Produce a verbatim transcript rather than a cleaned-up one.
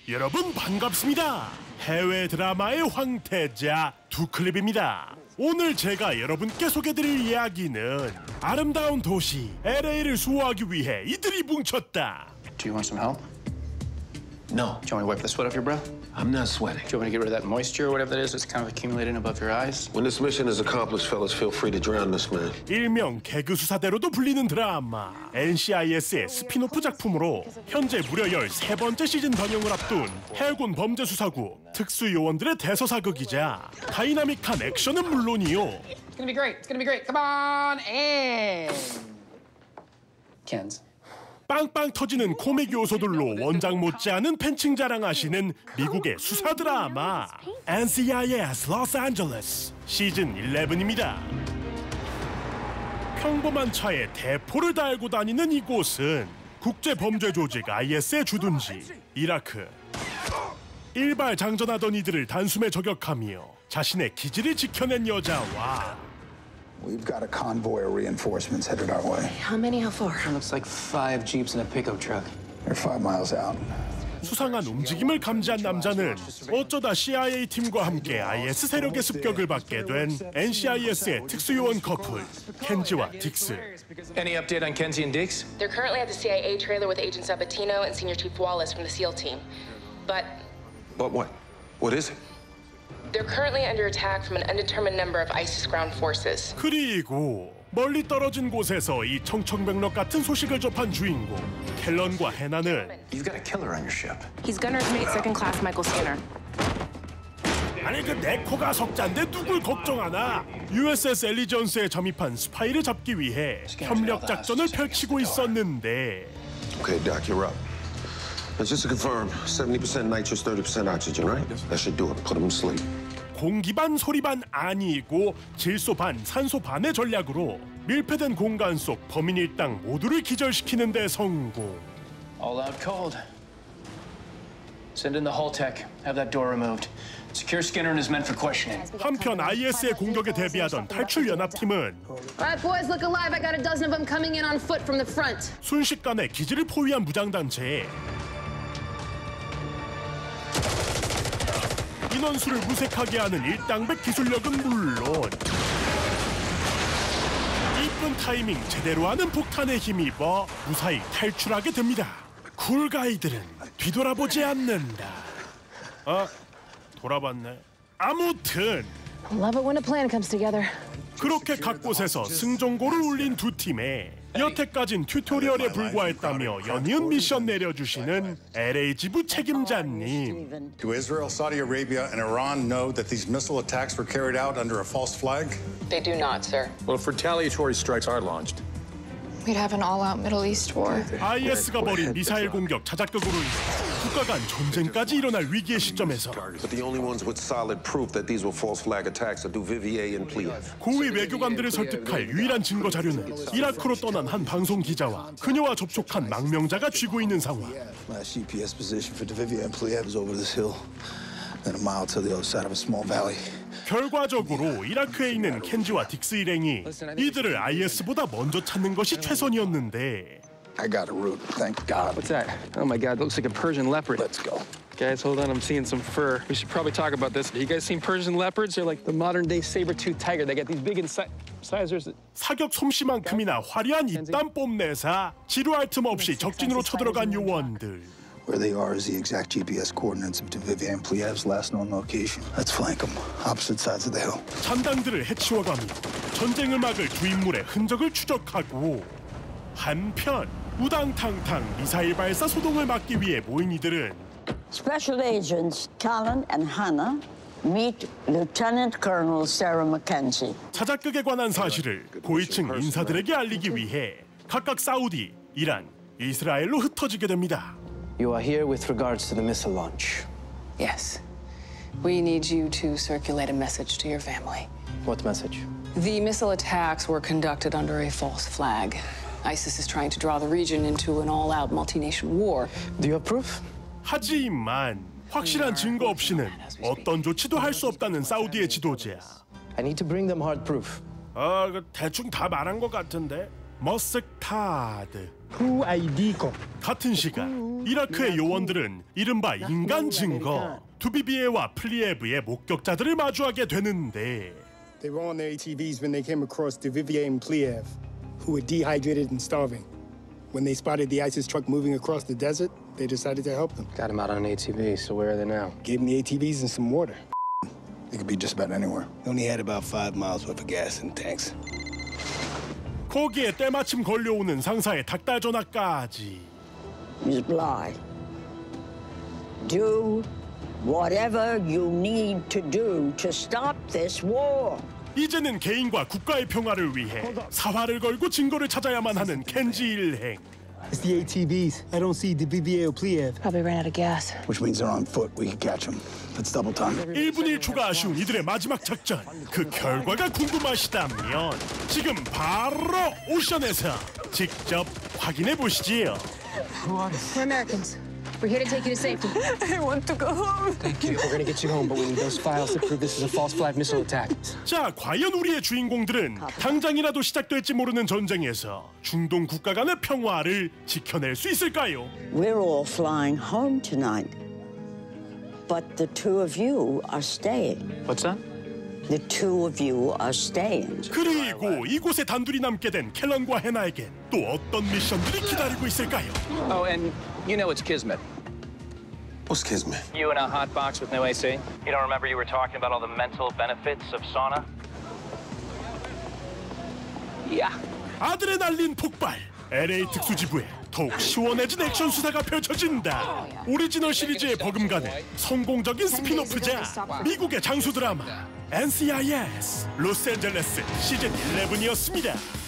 여러분 반갑습니다. 해외 드라마의 황태자 두 클립입니다. 오늘 제가 여러분께 소개드릴 이야기는 아름다운 도시 엘에이를 수호하기 위해 이들이 뭉쳤다. Do you want some help? No. Do you want me to wipe the sweat off your brow? I'm not sweating. Do you want me to get rid of that moisture or whatever that is that's kind of accumulating above your eyes? When this mission is accomplished, fellas, feel free to drown this man. 일명 개그 수사대로도 불리는 드라마 엔시아이에스의 스피노프 작품으로 현재 무려 열세 번째 시즌 방영을 앞둔 해군 범죄수사국 특수요원들의 대서사극이자 다이나믹한 액션은 물론이요. It's gonna be great. It's gonna be great. Come on and Ken's. 빵빵 터지는 코믹 요소들로 원작 못지않은 팬층 자랑하시는 미국의 수사 드라마 엔시아이에스 로스앤젤레스 시즌 십일입니다. 평범한 차에 대포를 달고 다니는 이곳은 국제범죄 조직 아이에스의 주둔지 이라크. 일발 장전하던 이들을 단숨에 저격하며 자신의 기지를 지켜낸 여자와 We've got a convoy of reinforcements headed our way. How many? How far? It looks like five jeeps and a pickup truck. They're five miles out. 수상한 움직임을 감지한 남자는 어쩌다 씨아이에이 팀과 함께 아이에스 세력의 습격을 받게 된 엔시아이에스의 특수요원 커플 켄지와 딕스. Any update on Kenzie and Dix? They're currently at the C I A trailer with Agent Sabatino and Senior Chief Wallace from the SEAL team. But But what? What is it? they're currently under attack from an undetermined number of ISIS ground forces. 그리고 멀리 떨어진 곳에서 이 청천벽력 같은 소식을 접한 주인공 켈런과 해나는 You've got a killer on your ship. He's gunner's mate, second class Michael Skinner. 아니 그 네코가 석자인데 누굴 걱정하나? 유에스에스 엘리전스에 잠입한 스파이를 잡기 위해 협력 작전을 펼치고 있었는데 Okay, Doc, you're up. And just to confirm, seventy percent nitrous, thirty percent oxygen, right? That should do it. Put them to sleep. 공기 반 소리 반 아니고 질소 반 산소 반의 전략으로 밀폐된 공간 속 범인 일당 모두를 기절시키는 데 성공. All out cold. Send in the hull tech. Have that door removed. Secure Skinner and his men for questioning. 한편 아이에스의 공격에 대비하던 탈출 연합팀은 Alright, boys, look alive. I got a dozen of them coming in on foot from the front. 순식간에 기지를 포위한 무장단체에 인원수를 무색하게 하는 일당백 기술력은 물론 이쁜 타이밍 제대로 하는 폭탄에 힘입어 무사히 탈출하게 됩니다. 쿨가이들은 뒤돌아보지 않는다. 아, 돌아봤네. 아무튼 Love it when a plan comes together. 그렇게 각 곳에서 승전고를 울린 두 팀에 여태까진 튜토리얼에 불과했다며 연이은 미션 내려주시는 엘에이 지부 책임자님. Do Israel, Saudi Arabia, and Iran know that these missile attacks were carried out under a false flag? They do not, sir. Well, if retaliatory strikes are launched. We'd have an all-out Middle East war. 아이에스가 벌인 미사일 공격 자작극으로 인해 국가 간 전쟁까지 일어날 위기의 시점에서 But the only ones with solid proof that these were false flag attacks are Duvivier and Pliev. 고위 외교관들을 설득할 유일한 증거 자료는 이라크로 떠난 한 방송 기자와 그녀와 접촉한 망명자가 쥐고 있는 상황. Last G P S position for Duvivier and Pliev is over this hill, then a mile to the other side of a small valley. 결과적으로 이라크에 있는 켄지와 딕스 일행이 이들을 아이에스보다 먼저 찾는 것이 최선이었는데 I got a route, thank God. What's that? Oh my God, that looks like a Persian leopard. Let's go. Guys, hold on, I'm seeing some fur. We should probably talk about this. You guys seen Persian leopards? They're like the modern-day saber-toothed tiger. They got these big incisors. 사격 솜씨만큼이나 화려한 입담 뽐내사 지루할 틈 없이 적진으로 쳐들어간 요원들. Where they are is the exact G P S coordinates of Duvivier and Pliev's last known location. Let's flank them, opposite sides of the hill. 잔당들을 해치워가며 전쟁을 막을 두 인물의 흔적을 추적하고 한편 우당탕탕 미사일 발사 소동을 막기 위해 모인 이들은 Special Agents Callan and Hannah meet Lieutenant Colonel Sarah Mackenzie. 자작극에 관한 사실을 고위층 인사들에게 알리기 위해 각각 사우디, 이란, 이스라엘로 흩어지게 됩니다. You are here with regards to the missile launch. Yes. We need you to circulate a message to your family. What message? The missile attacks were conducted under a false flag. ISIS is trying to draw the region into an all-out multi-nation war. Do you have proof? 하지만 확실한 증거 없이는 어떤 조치도 할 수 없다는 사우디의 지도자. I need to bring them hard proof. 아, 그 대충 다 말한 것 같은데. 머스타드. 같은 시간 이라크의 요원들은 이른바 인간 증거 두비비에와 플리에브의 목격자들을 마주하게 되는데 They were on their A T Vs when they came across Duvivier and Pliev, who were dehydrated and starving. When they spotted the ISIS truck moving across the desert, they decided to help them. Got him out on an A T V, so where are they now? Gave them the A T Vs and some water. They could be just about anywhere. They only had about five miles worth of gas in tanks. 거기에 때마침 걸려오는 상사의 닭달 전화까지. Miss Bly, do whatever you need to do to stop this war. 이제는 개인과 국가의 평화를 위해 사활을 걸고 증거를 찾아야만 하는 켄지 일행. It's the A T Vs. I don't see Duvivier or Pliev. Probably ran out of gas. Which means they're on foot. We can catch them. Let's double time. 일 분 일 초가 아쉬운 이들의 마지막 작전. 그 결과가 궁금하시다면 지금 바로 오션에서 직접 확인해 보시지요. We're Americans. We're here to take you to safety. I want to go home. Thank you. We're gonna get you home, but we need those files to prove this is a false flag missile attack. 자, 과연 우리의 주인공들은 당장이라도 시작될지 모르는 전쟁에서 중동 국가 간의 평화를 지켜낼 수 있을까요? We're all flying home tonight. But the two of you are staying. What's that? The two of you are staying. 그리고 이곳에 단둘이 남게 된 켈런과 해나에겐 또 어떤 미션들이 기다리고 있을까요? Oh, and you know it's Kismet. What's Kismet? You in a hot box with no A C? You don't remember you were talking about all the mental benefits of sauna? Yeah. 아드레날린 폭발. 엘에이 특수지부에 더욱 시원해진 액션 수사가 펼쳐진다. 오리지널 시리즈에 버금가는 성공적인 스피노프작 미국의 장수 드라마 엔시아이에스 로스앤젤레스 시즌 십일이었습니다.